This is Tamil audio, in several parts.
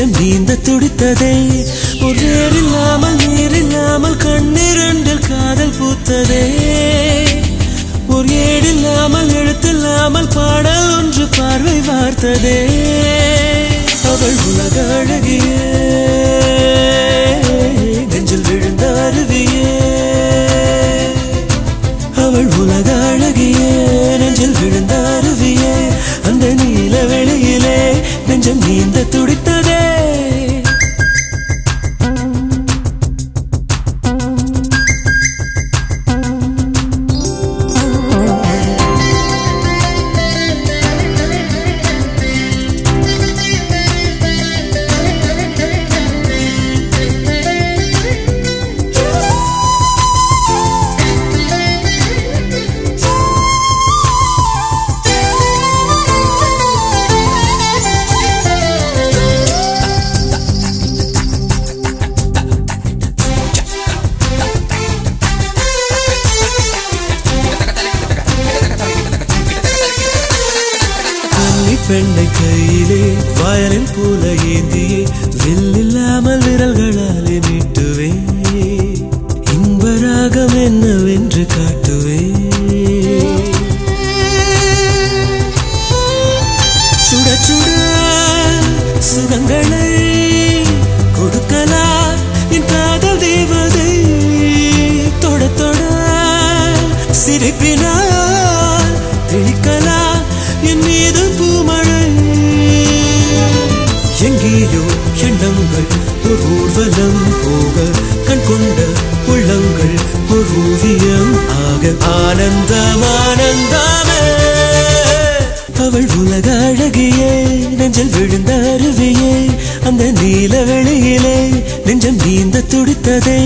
நெஞ்சம் நீந்த துடித்ததே ஒரு ஏறில்லாமல் நீரில்லாமல் கண்ணிரண்டில் காதல் பூத்ததே ஒரு ஏடில்லாமல் எழுத்தில்லாமல் பாடல் ஒன்று பார்வை வார்த்ததே அவள் உலக அழகியே நெஞ்சில் விழுந்த அருவியே அவள் உலக அழகியே நெஞ்சில் விழுந்த அருவியே அந்த நீல வெளியிலே நெஞ்சம் நீந்த துடித்ததே பெண்ணை கையிலே வயலின் போல ஏந்தியே வில்லில்லாமல் விரல்களாலே மீட்டுவே இன்பராகம் என்னவென்று காட்டுவே சுட சுட சுகங்களை கொடுக்கலாம் என் காதல் தேவதை தொட தொட சிரிப்பினால் தெளிக்கலாம் என் மீது பூமழை எங்கேயோ எண்ணங்கள் ஒரு ஊர்வலம் போக கண் கொண்ட உள்ளங்கள் ஒரு ஓவியம் ஆக ஆனந்தம் ஆனந்தமே அவள் உலக அழகியே நெஞ்சில் விழுந்த அருவியே அந்த நீல வெளியிலே நெஞ்சம் நீந்த துடித்ததே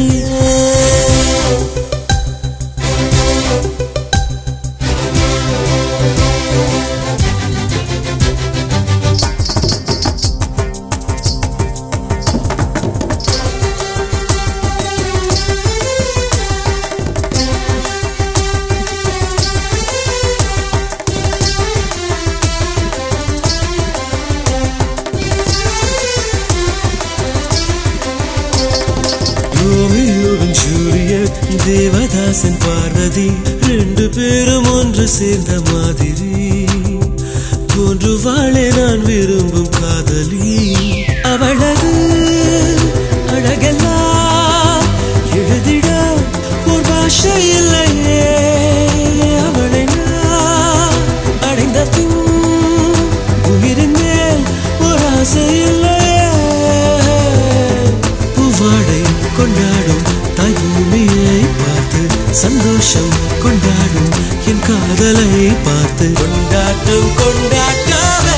தேவதாசன் பார்வதி ரெண்டு பேரும் ஒன்று சேர்ந்த மாதிரி தோன்றுவாளே நான் விரும்பும் காதலி அவளது அழகெல்லாம் எழுதிட ஒரு பாஷை இல்லையே அவளை நான் அடைந்த பின் உயிரின் மேல் ஒரு ஆசை இல்லையே பூவாடை கொண்டாடும் தாய் பூமியை பார்த்து சந்தோஷம் கொண்டாடும் என் காதலை பார்த்து கொண்டாட்டம் கொண்டாட்டமே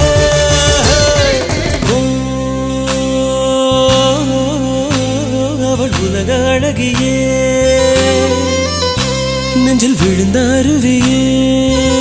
அவள் உலக அழகியே நெஞ்சில் விழுந்த அருவியே